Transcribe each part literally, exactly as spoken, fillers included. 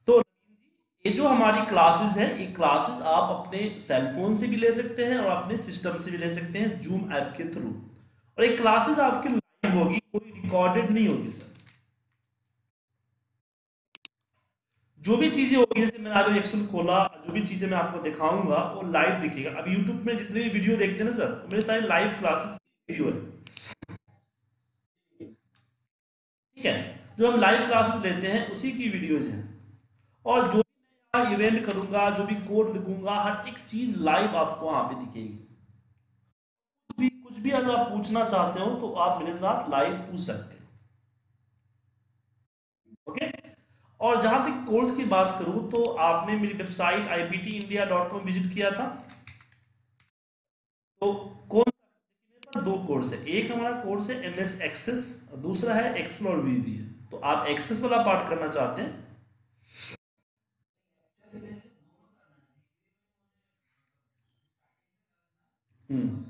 तो ये जो हमारी क्लासेस है, ये क्लासेस आप अपने सेल फोन से भी ले सकते हैं और अपने सिस्टम से भी ले सकते हैं जूम ऐप के थ्रू। और ये क्लासेस आपकी लाइव होगी, कोई रिकॉर्डेड नहीं होगी सर। जो भी चीजें होगी, जैसे मैंने अभी एक्सेल खोला, जो भी चीजें मैं आपको दिखाऊंगा वो लाइव दिखेगा। अब यूट्यूब में जितने भी वीडियो देखते हैं ना सर, वो मेरे सारे लाइव क्लासेस वीडियो है। ठीक है, जो हम लाइव क्लासेस लेते हैं उसी की वीडियोज हैं। और जो भी मैं इवेंट करूंगा, जो भी कोड लिखूंगा, हर एक चीज लाइव आपको वहां पे दिखेगी। कुछ भी कुछ भी अगर आप पूछना चाहते हो तो आप मेरे साथ लाइव पूछ सकते हैं। ओके। और जहां तक कोर्स की बात करूं, तो आपने मेरी website I P T India dot com visit किया था। तो कौन सा, दो कोर्स है, एक हमारा कोर्स है एम एस एक्सेस, दूसरा है एक्सेल और वी बी है। तो आप एक्सेस वाला पार्ट करना चाहते हैं? हम्म।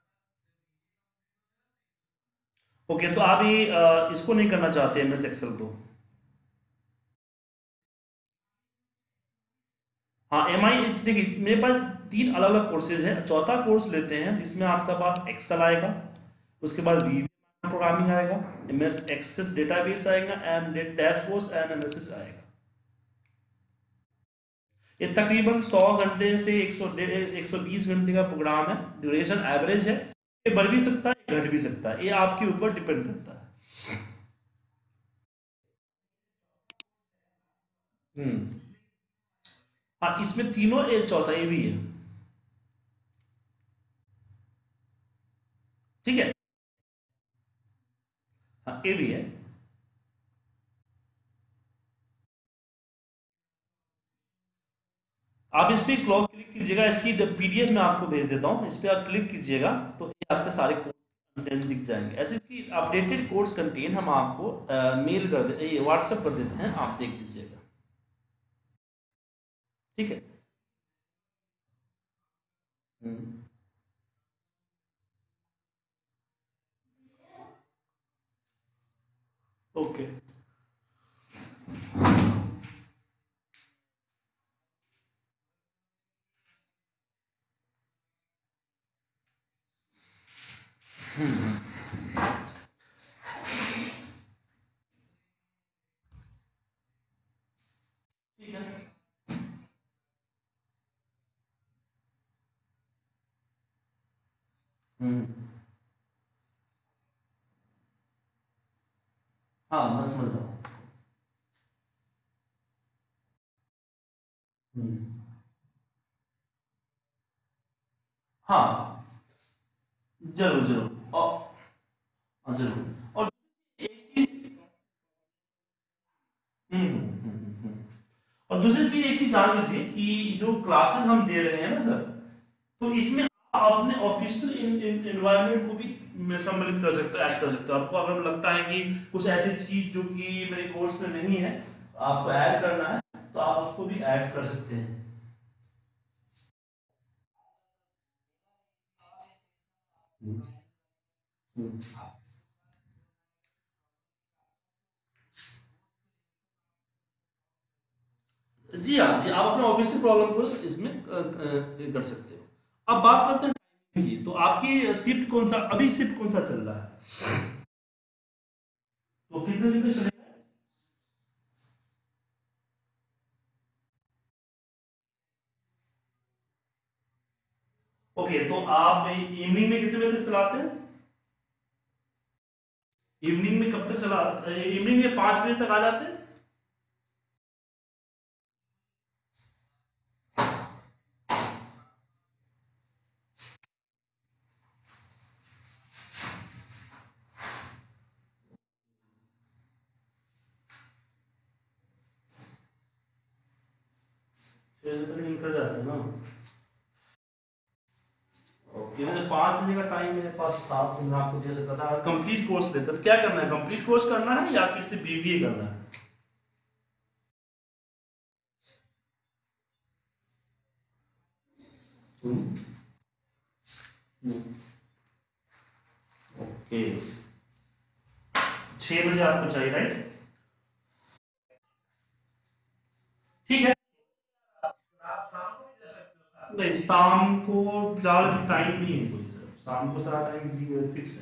ओके, तो आप ये अ, इसको नहीं करना चाहते एम एस एक्सेल को? हाँ, एम आई, देखिए मेरे पास तीन अलग अलग कोर्सेज है। चौथा कोर्स लेते हैं तो इसमें आपका पास एक्सेल आएगा, उसके बाद वी प्रोग्रामिंग आएगा, एम एस एक्सेस डेटाबेस आएगा, एंड डैशबोर्ड्स एंड एनालिसिस आएगा। ये तकरीबन सौ घंटे से एक सौ एक सौ बीस घंटे का प्रोग्राम है। ड्यूरेशन एवरेज है, ये बढ़ भी सकता है, घट भी सकता है, ये आपके ऊपर डिपेंड करता है। हम्म। हाँ, इसमें तीनों, ये चौथा ये भी है। ठीक है। हाँ, ये भी है। आप इस पे क्लॉक क्लिक कीजिएगा, इसकी पी डी एफ मैं आपको भेज देता हूँ, इस पे आप क्लिक कीजिएगा तो ये आपके सारे कोर्स कंटेंट दिख जाएंगे। ऐसे इसकी अपडेटेड कोर्स कंटेंट हम आपको मेल कर दे, ये व्हाट्सएप कर देते हैं, आप देख लीजिएगा। ठीक है। हम्म। ओके। ठीक है। हम्म। हाँ, मैं समझ रहा हूँ। हम्म। हाँ, जरूर जरूर। और हाँ, जरूर। और एक चीज, हम्म हम्म, हम्म, हम्म। और दूसरी चीज, एक चीज जान लीजिए कि जो क्लासेस हम दे रहे हैं ना सर, तो इसमें आप अपने ऑफिशियल एनवायरनमेंट को भी सम्मिलित कर सकते हो, ऐड कर सकते हो। आपको अगर लगता है कि कुछ ऐसी चीज जो कि मेरे कोर्स में नहीं है, आपको ऐड करना है, तो आप उसको भी ऐड कर सकते हैं। हम्म, हम्म। जी हाँ, जी आप अपने ऑफिशियल प्रॉब्लम को इसमें अ, अ, ये कर सकते हो। अब बात करते हैं टाइमिंग की। तो आपकी शिफ्ट कौन सा, अभी शिफ्ट कौन सा चल रहा है? तो कितने दिन तक चलेगा? ओके, तो आप इवनिंग में कितने बजे तक चलाते हैं? इवनिंग में कब तक चला, इवनिंग में पाँच बजे तक आ जाते हैं? छह बजे तक निकल जाते हैं ना? ओके, मैंने पाँच बजे का टाइम मेरे पास था, तो मैं आपको दे सकता था। कंप्लीट कोर्स लेते तो क्या करना है, कंप्लीट कोर्स करना है या फिर सिर्फ बी बी ए करना है? हम्म, हम्म। ओके, छह बजे आपको चाहिए, राइट? ठीक है। नहीं, शाम को फिलहाल टाइम नहीं है कोई सर, शाम को सारा टाइम फिक्स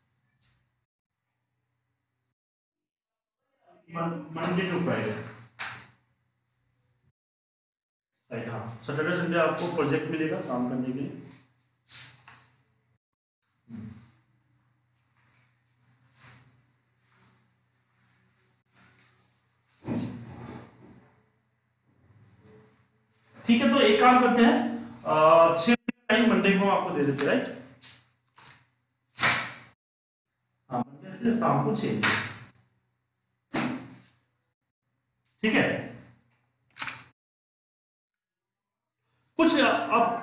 है, मंडे टू फ्राइडे। हाँ, सैटरडे संडे आपको प्रोजेक्ट मिलेगा काम करने के लिए। ठीक है, तो एक काम करते हैं, अ, छह टाइम मंडे को हम आपको दे देते हैं, राइट? हाँ, मंडे से शाम को छह बजे। ठीक है। कुछ आप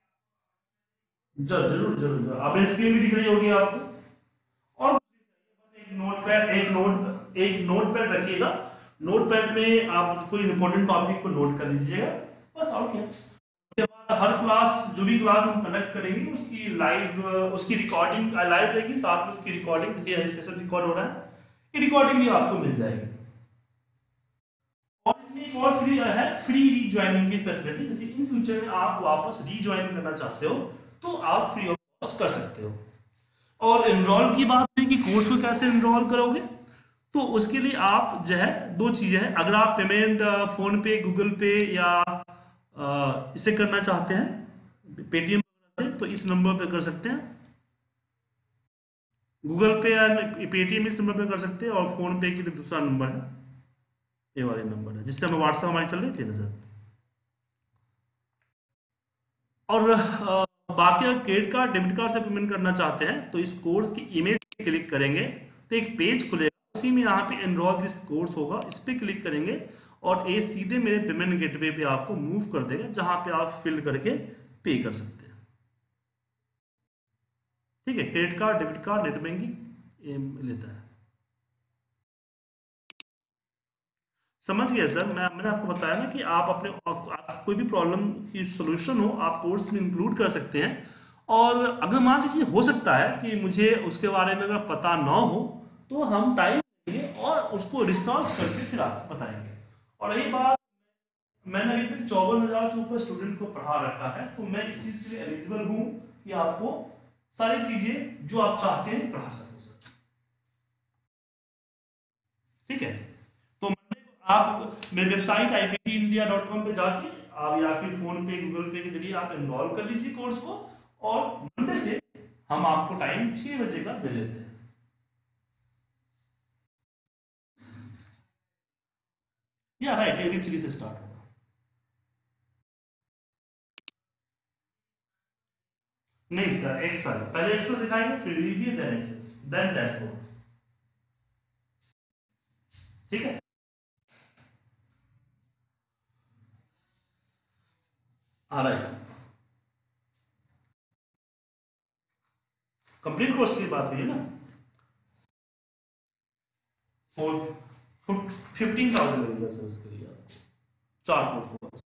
जरूर जरूर जरूर, आप स्क्रीन भी दिख रही होगी आपको। और एक नोट पैड एक नोट एक नोट पैड रखिएगा। नोट पैड में आप कोई इंपॉर्टेंट टॉपिक को नोट कर लीजिएगा, बस। और क्या, उसके बाद हर क्लास, जो भी क्लास हम कंडक्ट करेंगे उसकी लाइव उसकी रिकॉर्डिंग लाइव रहेगी, साथ में उसकी रिकॉर्डिंग, देखिए सेशन रिकॉर्ड हो रहा है, ये रिकॉर्डिंग भी आपको मिल जाएगी। और इसमें एक और फ्री है, फ्री रीज्वाइनिंग की फैसिलिटी। जैसे इन फ्यूचर में आप वापस रीज्वाइन करना चाहते हो तो आप फ्री ऑफ कॉस्ट कर सकते हो। और एनरोल की बात है कि कोर्स को कैसे एनरोल करोगे, तो उसके लिए आप जो है दो चीजें हैं। अगर आप पेमेंट फोन पे, गूगल पे या अ, इसे करना चाहते हैं पेटीएम से, तो इस नंबर पे कर सकते हैं। गूगल पे या पेटीएम इस नंबर पे कर सकते हैं, और फोन पे की तो दूसरा नंबर है, ये वाले नंबर है जिससे हमें व्हाट्सएप हमारी चल रही थी ना सर। और अ, बाकी अगर क्रेडिट कार्ड, डेबिट कार्ड से पेमेंट करना चाहते हैं तो इस कोर्स की इमेज पे क्लिक करेंगे तो एक पेज खुलेगा, उसी में यहाँ पे एनरोल दिस कोर्स होगा, इस पे क्लिक करेंगे और ये सीधे मेरे पेमेंट गेटवे पे आपको मूव कर देगा, जहां पे आप फिल करके पे कर सकते हैं। ठीक है, credit card, debit card, net banking लेता है। समझ गए सर? मैं मैंने आपको बताया ना कि आप अपने आप कोई भी प्रॉब्लम की सॉल्यूशन हो आप कोर्स में इंक्लूड कर सकते हैं। और अगर मान लीजिए हो सकता है कि मुझे उसके बारे में अगर पता ना हो, तो हम टाइम लेंगे और उसको रिसर्च करके फिर आपको बताएंगे। और रही बात, मैंने अभी तक चौवन हजार से ऊपर स्टूडेंट को पढ़ा रखा है, तो मैं इस चीज के लिए एलिजिबल हूँ कि आपको सारी चीजें जो आप चाहते हैं पढ़ा सकूं सर। ठीक है, तो आप मेरे website I P T India dot com पे जाके आप या फिर फोन पे, गूगल पे के जरिए आप एनरोल कर लीजिए कोर्स को, और मंडे से हम आपको टाइम छह बजे का दे देते हैं। या राइट, एबीसीडी से स्टार्ट होगा। नहीं सर, एक्सेल पहले एक्सेल सिखाएंगे, फिर review, then Excel, then dashboard. ठीक है। आ रहा है, कंप्लीट कोर्स की बात हुई है ना। फोर फिफ्टीन थाउजेंड लगेगा सर उसके लिए आपको, चार कोर्स।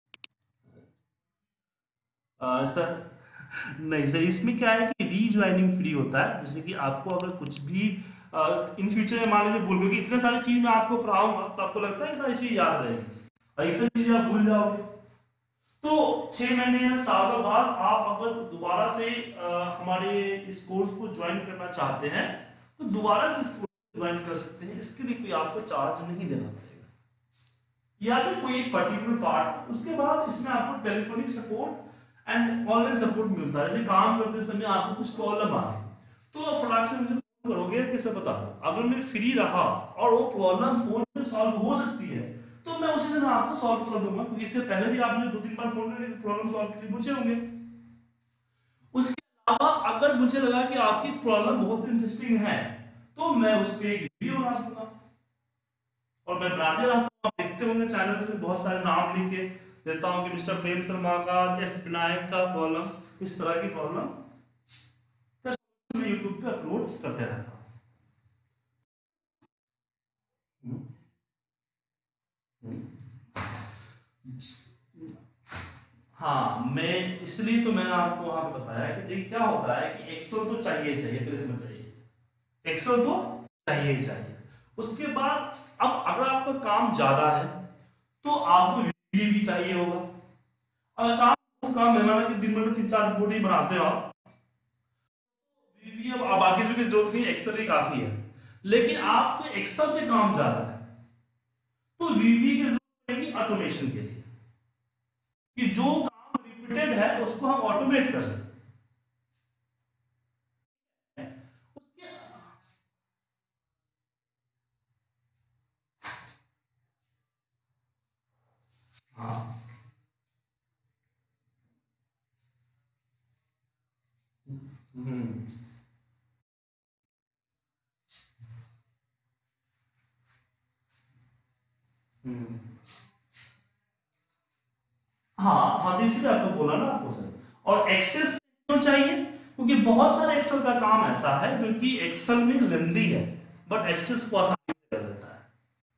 आ, सर नहीं सर, इसमें क्या है कि रीज्वाइनिंग फ्री होता है। जैसे कि आपको अगर कुछ भी इन फ्यूचर में मान लीजिए भूल गए कि इतने सारी चीज मैं आपको पढ़ाऊंगा, तो आपको लगता है कि सारी चीज याद रहेगी और इतनी चीजें आप भूल जाओगे। तो छह महीने या सालों बाद आप अगर दोबारा से अ, हमारे इस कोर्स को ज्वाइन करना चाहते हैं, तो दोबारा से इस कोर्स को ज्वाइन कर सकते हैं। इसके लिए कोई आपको चार्ज नहीं देना पड़ेगा, या फिर कोई एक पर्टिकुलर पार्ट। उसके बाद इसमें आपको telephonic support and online support मिलता है। जैसे काम करते समय आपको कुछ प्रॉब्लम आ गई, तो फटाक से मुझे फोन करोगे, कैसे बता दो, अगर मैं फ्री रहा और वो प्रॉब्लम फोन में सॉल्व हो सकती है, तो मैं उसी समय आपको सॉल्व कर दूंगा, क्योंकि इससे पहले भी आप मुझे दो तीन बार फोन करके प्रॉब्लम सॉल्व के लिए पूछे होंगे। उसके अलावा अगर मुझे लगा कि आपकी प्रॉब्लम बहुत इंटरेस्टिंग है, तो मैं उस पर एक वीडियो बना दूंगा। और मैं बनाते रहता हूँ, आप देखते होंगे चैनल पे बहुत सारे नाम लिख के देता हूँ कि मिस्टर प्रेम शर्मा का, एस विनायक का प्रॉब्लम, इस तरह की प्रॉब्लम मैं यूट्यूब पे अपलोड करते रहता हूँ। हाँ, मैं इसलिए तो मैंने आपको वहां पे बताया कि देखिए क्या होता है कि एक्सेल तो चाहिए चाहिए, फिर समझ चाहिए, एक्सेल तो चाहिए ही चाहिए। उसके बाद अब अगर आपका काम ज्यादा है, तो आपको वीवी भी चाहिए होगा। अगर काम काम है ना कि दिन भर में तीन चार रिपोर्ट ही बनाते हो आप, वीवी अब अब आगे जो की जरूरत नहीं, एक्सेल ही काफी है। लेकिन आपको एक्सेल पे काम ज्यादा है, तो वीवी की जरूरत पड़ेगी ऑटोमेशन के लिए, कि जो काम रिपीटेड है उसको हम ऑटोमेट कर दें। उसके हाँ। हम्म। हम्म। हाँ हाँ, तो इसलिए आपको बोला ना आपको सर। और एक्सेस क्यों चाहिए? क्योंकि बहुत सारे एक्सेल का काम ऐसा है जो कि एक्सेल में लेंदी है, बट एक्सेस को आसानी से कर देता है।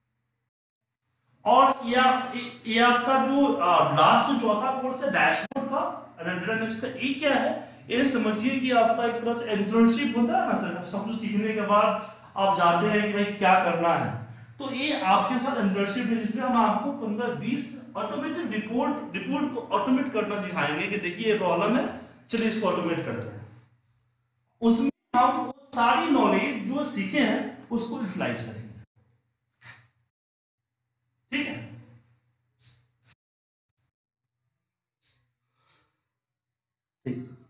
और या ये आपका जो लास्ट जो चौथा कोर्स है डैशबोर्ड का, एनालिटिक्स का, ये क्या है? ये समझिए कि आपका एक तरह से इंटर्नशिप होता है ना सर, सब कुछ सीखने के बाद आप जानते हैं कि भाई क्या करना है। तो ये आपके साथ इंटर्नशिप है, जिसमें हम आपको पंद्रह बीस ऑटोमेटेड रिपोर्ट रिपोर्ट को ऑटोमेट करना सिखाएंगे कि देखिए ये प्रॉब्लम है, चलिए इसको ऑटोमेट करते हैं। उसमें हम वो सारी नॉलेज जो सीखे हैं उसको यूटिलाइज करेंगे। ठीक है। ठीक।